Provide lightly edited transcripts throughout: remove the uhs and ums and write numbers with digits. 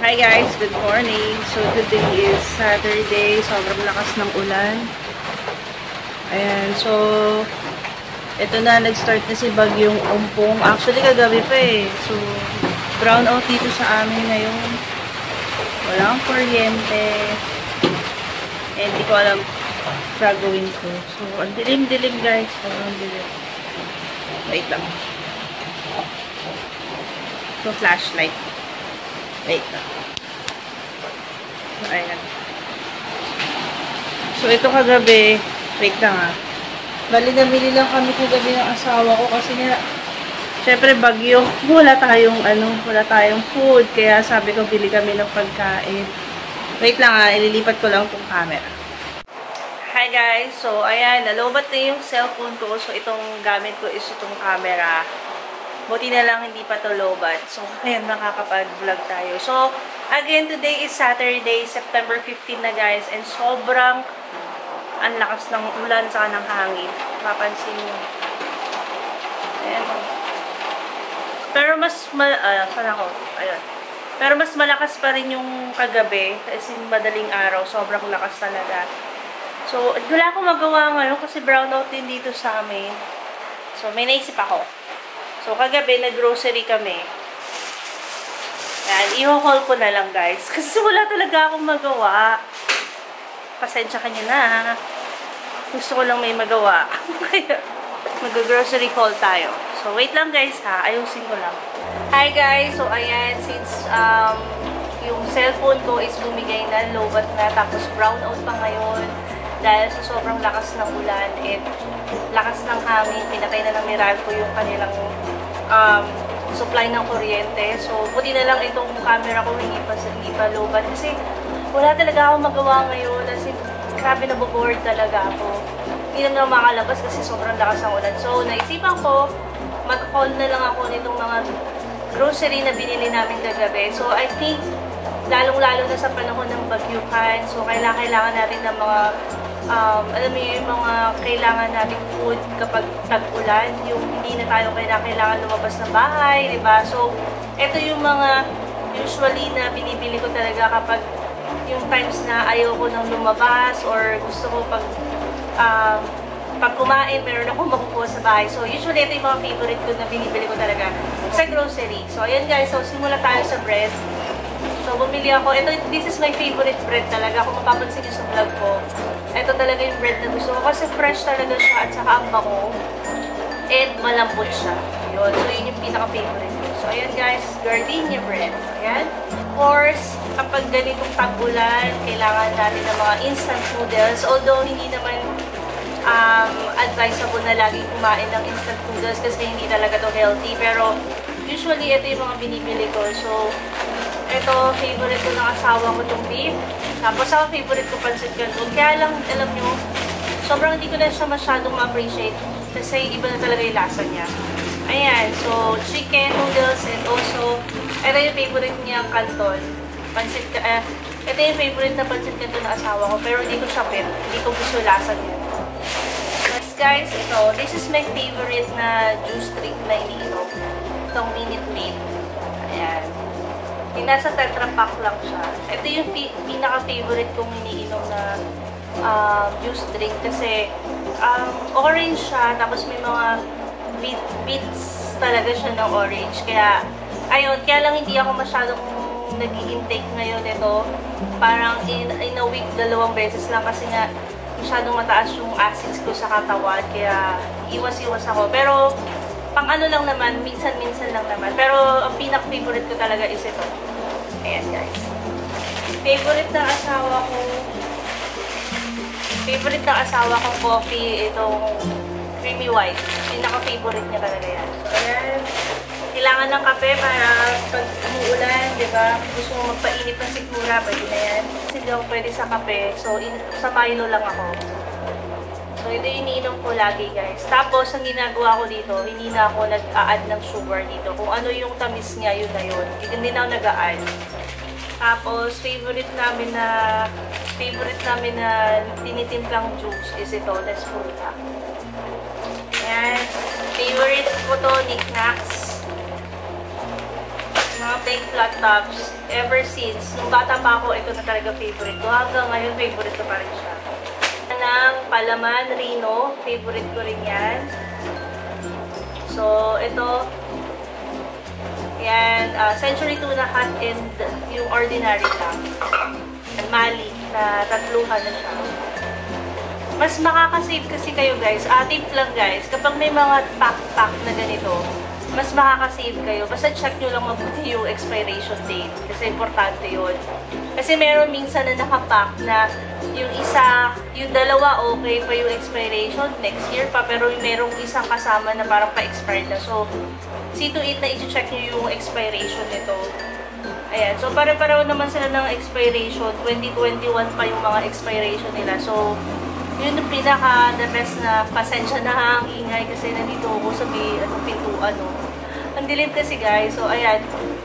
Hi guys, good morning. So today is Saturday, sobrang lakas ng ulan. Ayan, so ito na, nag-start na si Bagyong Umpong. Actually kagabi pa eh. So brown out dito sa amin ngayon. Walang kuryente. And di ko alam gagawin ko. So ang dilim-dilim guys, sobrang dilim. Wait lang. So flashlight. Wait lang. So, ayan. So, ito kagabi, wait lang ah. Bali, namili lang kami kagabi ng asawa ko kasi nga, syempre, bagyo. Wala tayong food. Kaya sabi ko, bili kami ng pagkain. Wait lang ah, ililipat ko lang itong camera. Hi guys! So, ayan, nalobat na yung cellphone ko. So, itong gamit ko is itong camera. Buti na lang hindi pa to lobat. So, ayan, makakapag-vlog tayo. So, again, today is Saturday, September 15 na guys. And sobrang ang lakas ng ulan saka ng hangin. Papansin nyo. Ayan. Pero Pero mas malakas pa rin yung kagabi. Kasi madaling araw. Sobrang lakas talaga. So, wala akong magawa ngayon kasi brownout din dito sa amin. So, may naisip ako. So, kagabi, nag-grocery kami. Yan, i-haul ko na lang, guys. Kasi wala talaga akong magawa. Pasensya ka nyo na. Gusto ko lang may magawa. Kaya, mag-grocery haul tayo. So, wait lang, guys, ha. Ayusin ko lang. Hi, guys. So, ayan, since yung cellphone ko is bumigay na, lobat na, tapos brown out pa ngayon. Dahil sa sobrang lakas ng ulan and lakas ng hangin, pinatay na ng Meralco yung kanilang supply ng kuryente. So, buti na lang itong camera ko hindi pa lobat. Kasi wala talaga akong magawa ngayon. Kasi grabe na bored talaga ako. Hindi na makalabas kasi sobrang lakas ng ulan. So, naisipan ko, mag-haul na lang ako nitong mga grocery na binili namin kagabi. So, I think, lalong-lalo na sa panahon ng bagyuhan. So, kailangan natin ng mga alam mo yung mga kailangan nating food kapag tag-ulan, yung hindi na tayo kailangan lumabas ng bahay, diba? So, ito yung mga usually na binibili ko talaga kapag yung times na ayaw ko nang lumabas or gusto ko pag kumain, meron akong makukuha sa bahay. So, usually ito yung mga favorite ko na binibili ko talaga sa grocery. So, ayan guys, so simula tayo sa bread. So, bumili ako. This is my favorite bread talaga. Kung mapapansin nyo sa vlog ko, ito talaga yung bread na gusto ko. Kasi fresh talaga siya at saka ang bango. And malambot siya. Yun. So, yun yung pinaka-favorite ko. So, ayan guys, gardenia bread. Ayan. Of course, kapag ganitong tag-ulan, kailangan natin ng mga instant noodles. Although, hindi naman advisable na laging kumain ng instant noodles kasi hindi talaga to healthy. Pero, usually, ito yung mga binibili ko. So, ito, favorite ko ng asawa ko itong beef. Tapos, ako favorite ko pancit canton. Kaya lang, alam nyo, sobrang hindi ko na siya masyadong ma-appreciate. Kasi iba na talaga yung lasa niya. Ayan, so, chicken, noodles, and also, ito yung favorite niya, canton. Ito yung favorite na pancit canton ng asawa ko. Pero hindi ko siya bet. Hindi ko gusto yung lasa niya. Next, guys, ito. This is my favorite na juice drink na iniinom. Itong Minute Maid. Ayan. Yung nasa Tetra Pak lang siya. Ito yung pinaka-favorite kong iniinom na juice drink kasi orange siya, tapos may mga bits talaga siya ng orange. Kaya, ayun, kaya lang hindi ako masyadong nag-i-intake ngayon ito. Parang in a week, 2 beses lang kasi nga masyadong mataas yung acids ko sa katawan. Kaya, iwas-iwas ako. Pero, pang ano lang naman, minsan-minsan lang naman. Pero, ang pinaka-favorite ko talaga is ito. Ayan, guys. Favorite ng asawa kong coffee, itong creamy white. Pinaka-favorite niya talaga yan. So, ayan. Kailangan ng kape para pag umuulan, diba? Gusto mo magpainit ng sigura, pwede na yan. Kasi hindi ako pwede sa kape. So, sa Milo lang ako. So, ito yung iniinom ko lagi, guys. Tapos, ang ginagawa ko dito, hindi na ako nag-a-add ng sugar dito. Kung ano yung tamis niya, yun na yun. Hindi na ako nag-a-add. Tapos, favorite namin na tinitimplang juice is ito, Les Fruta. Ayan. Favorite ko to, knickknacks. Mga mga fake flat tops. Ever since, nung bata pa ako, ito na talaga favorite ko. Hanggang ngayon, favorite ko pa rin siya. Ng palaman, Rino. Favorite ko rin yan. So, ito. Yan, Century Tuna Hot and yung ordinary lang. Mali na tatluhan na siya. Mas makakasave kasi kayo guys. Tip lang guys, kapag may mga pack na ganito, mas makakasave kayo. Basta check nyo lang mabuti yung expiration date. Kasi importante yun. Kasi meron minsan na nakapack na yung isa, yung dalawa okay pa yung expiration next year pa. Pero merong isang kasama na parang pa-expired na. So, see to it na i-check nyo yung expiration nito. Ayan. So, pare-pareho naman sila ng expiration. 2021 pa yung mga expiration nila. So, yun yung pinaka-the best na pasensya na ang ingay kasi nandito ako sa may pintuan. Ang dilim kasi guys. So, ayan.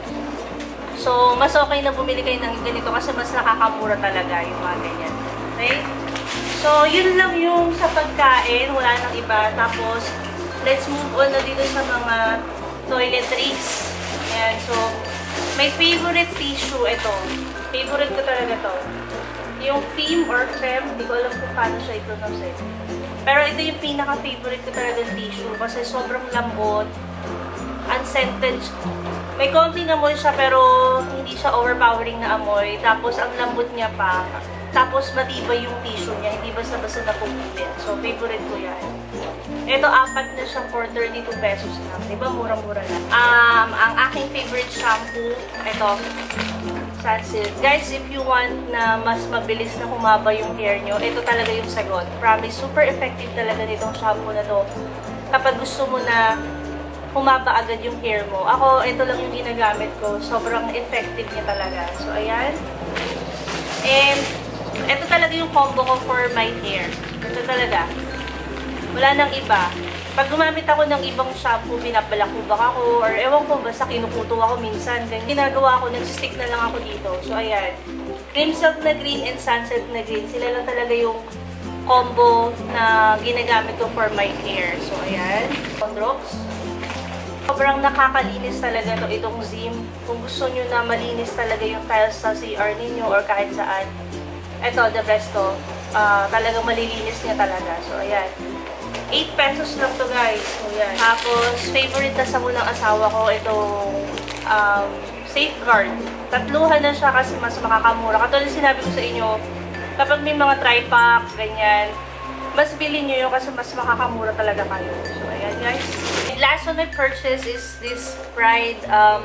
So, mas okay na bumili kayo ng ganito kasi mas nakakamura talaga yung mga ganyan. Okay? So, yun lang yung sa pagkain. Wala nang iba. Tapos, let's move on na dito sa mga toiletries. Ayan. So, my favorite tissue, ito. Favorite ko talaga to. Yung Fem or Fem, hindi ko alam kung paano siya i-pronounce. Pero ito yung pinaka-favorite ko talaga tissue kasi sobrang lambot, unscented. May konting amoy siya pero hindi siya overpowering na amoy. Tapos ang lambot niya pa. Tapos matibay yung tissue niya, hindi basta-basta napupipit. So favorite ko yan. Ito, 4 na siya for 32 pesos lang. Diba? Murang-mura lang. Ang aking favorite shampoo, ito. Sunsilk. Guys, if you want na mas mabilis na humaba yung hair nyo, ito talaga yung sagot. Promise, super effective talaga nitong shampoo na to. Kapag gusto mo na humaba agad yung hair mo. Ako, ito lang yung ginagamit ko. Sobrang effective niya talaga. So, ayan. And, ito talaga yung combo ko for my hair. Ito talaga. Wala nang iba. Pag gumamit ako ng ibang shampoo, binabalakubak ako, or ewan ko, basta kinukuto ako minsan. Ganyan. Ginagawa ko, nagsistick na lang ako dito. So, ayan. Cream Silk na green and Sunsilk na green. Sila lang talaga yung combo na ginagamit ko for my hair. So, ayan. Drops. Sobrang nakakalinis talaga to itong Zim. Kung gusto nyo na malinis talaga yung tiles sa CR ninyo or kahit saan. Ito, the best to. Talagang malilinis niya talaga. So, ayan. 8 pesos lang to guys. So, yan. Tapos, favorite na sabon ng asawa ko, itong Safeguard. Tatluhan na siya kasi mas makakamura. Katulad sinabi ko sa inyo, kapag may mga tri-pack, ganyan, mas bilhin nyo yun kasi mas makakamura talaga kayo. So, ayan guys. And last one I purchased is this Pride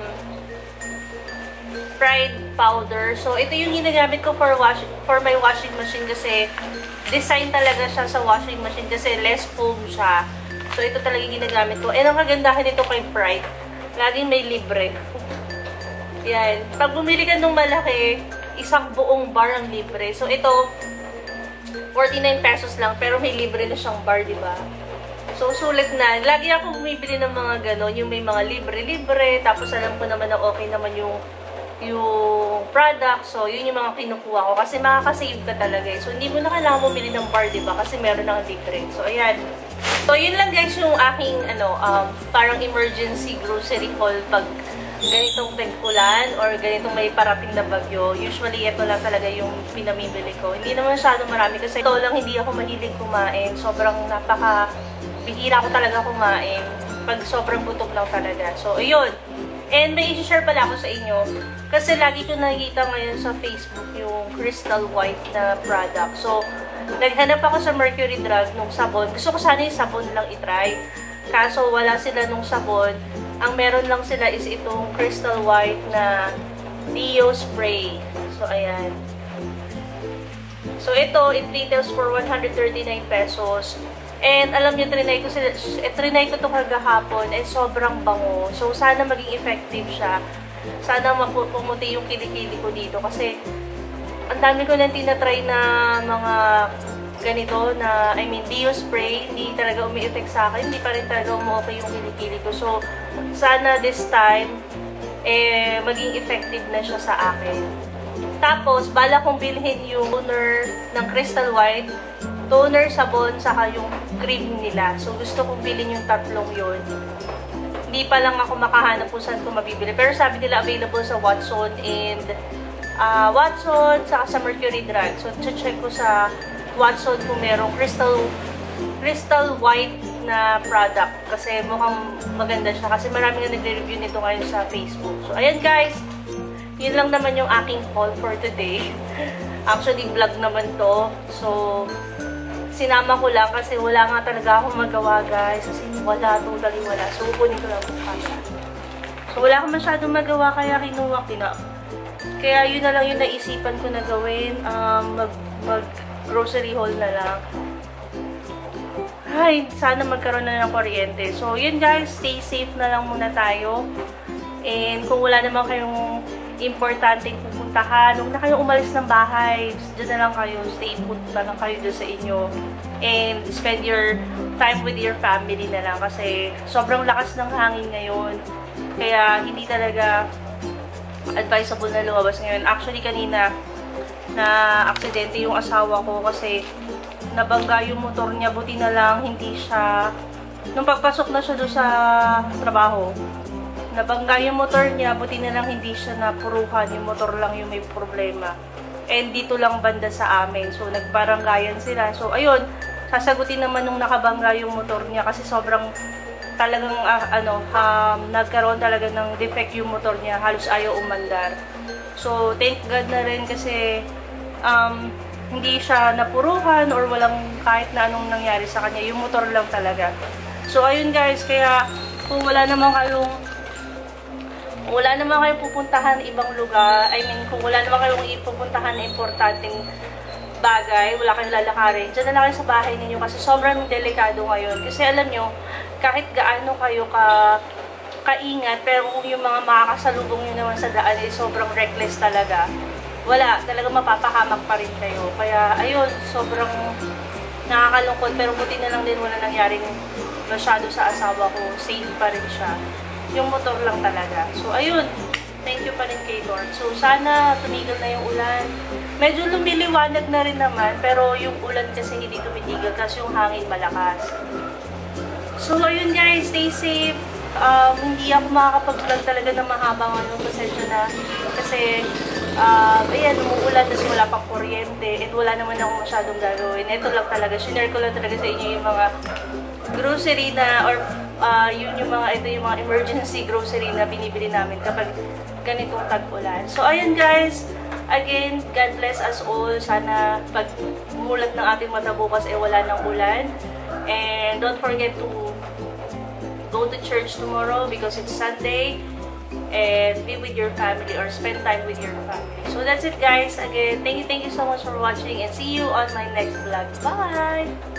powder. So, ito yung ginagamit ko for my washing machine kasi design talaga siya sa washing machine kasi less foam siya. So, ito talaga yung ginagamit ko. And ang kagandahan nito kay Pride, laging may libre. Yan. Pag bumili ka nung malaki, isang buong bar ang libre. So, ito, 49 pesos lang, pero may libre na siyang bar, diba? So, sulit na. Lagi ako bumibili ng mga ganon, yung may mga libre-libre, tapos alam ko naman na okay naman yung product. So, yun yung mga kinukuha ko. Kasi makakasave ka talaga eh. So, hindi mo na kailangan bumili ng bar, diba? Kasi meron ng libre. So, ayan. So, yun lang guys yung aking, parang emergency grocery haul pag ganitong tagpulan or ganitong may parating na bagyo. Usually, ito lang talaga yung pinamimili ko. Hindi naman masyadong marami kasi ito lang hindi ako mahilig kumain. Sobrang bihira ko talaga kumain. Pag sobrang gutom lang talaga. So, ayun. And may i-share pala ako sa inyo. Kasi lagi ko nakikita ngayon sa Facebook yung crystal white na product. So, naghanap ako sa Mercury Drug nung sabon. Gusto ko sana yung sabon lang itry. Kaso wala sila nung sabon. Ang meron lang sila is itong crystal white na Deo spray. So, ayan. So, ito, it retails for 139 pesos. And alam niyo, trinay ko ito kagahapon and sobrang bango. So, sana maging effective siya. Sana pumuti yung kilikili ko dito. Kasi, ang dami ko nang tinatry na mga ganito na, Deo spray. Hindi talaga umi-effect sa akin. Hindi pa rin talaga umuokay yung kilikili ko. So, sana this time, maging effective na siya sa akin. Tapos, bala kong bilhin yung toner ng Crystal White, toner, sabon, saka yung cream nila. So, gusto kong bilhin yung tatlong yun. Hindi Hindi pa lang ako makahanap kung saan ko mabibili. Pero sabi nila available sa Watson and saka sa Mercury Drug. So, check ko sa Watson kung merong crystal white na product. Kasi mukhang maganda siya. Kasi marami nga nagre-review nito ngayon sa Facebook. So, ayan guys. Yun lang naman yung aking haul for today. Actually, vlog naman to. So, sinama ko lang kasi wala nga talaga akong magawa guys. Kasi wala, totally wala. So, kukunin ko lang bukas. So, wala akong masyadong magawa kaya kinuha ko. Kaya yun na lang yung naisipan ko na gawin. Mag-grocery haul na lang. Ay, sana magkaroon na ng kuryente. So, yun guys. Stay safe na lang muna tayo. And kung wala naman kayong importanteng pupuntahan, huwag na kayong umalis ng bahay. Diyan na lang kayo. Stay put na lang kayo dyan sa inyo. And spend your time with your family na lang. Kasi sobrang lakas ng hangin ngayon. Kaya hindi talaga advisable na lumabas ngayon. Actually, kanina na aksidente yung asawa ko kasi nabangga yung motor niya. Buti na lang hindi siya, nung pagpasok na siya doon sa trabaho, nabangga yung motor niya, buti na lang hindi siya napuruhan, yung motor lang yung may problema. And dito lang banda sa amin. So, nagbaranggayan sila. So, ayun, sasagutin naman nung nakabangga yung motor niya kasi sobrang talagang, nagkaroon talaga ng defect yung motor niya. Halos ayaw umandar. So, thank God na rin kasi hindi siya napuruhan or walang kahit na anong nangyari sa kanya. Yung motor lang talaga. So, ayun guys, kaya kung wala naman kayong pupuntahan ibang lugar, kung wala naman kayong ipupuntahan na importanteng bagay, wala kayong lalakarin, dyan na lang kayo sa bahay ninyo kasi sobrang delikado ngayon. Kasi alam nyo, kahit gaano kayo kaingat, pero kung yung mga makakasalubong nyo naman sa daan ay sobrang reckless talaga, wala, talaga mapapahamak pa rin kayo. Kaya, ayun, sobrang nakakalungkot, pero buti na lang din wala nangyaring masyado sa asawa ko. Safe pa rin siya. Yung motor lang talaga. So, ayun. Thank you pa rin kay Lord. So, sana tumigil na yung ulan. Medyo lumiliwanag na rin naman, pero yung ulan kasi hindi tumitigil kasi yung hangin malakas. So, ayun guys. Stay safe. Hindi ako makakapag-vlog talaga ng mahaba ngayon. Pasensya na. Kasi, ayan, umuulan kasi wala pang kuryente. And wala naman ako masyadong gagawin. Ito lang talaga. Share ko lang talaga sa inyo yung mga grocery na or yung mga emergency grocery na binibili namin kapag ganitong tag-ulan. So, ayun guys. Again, God bless us all. Sana pag mulat ng ating mata bukas wala ng ulan. And don't forget to go to church tomorrow because it's Sunday. And be with your family or spend time with your family. So, that's it guys. Again, thank you so much for watching and see you on my next vlog. Bye!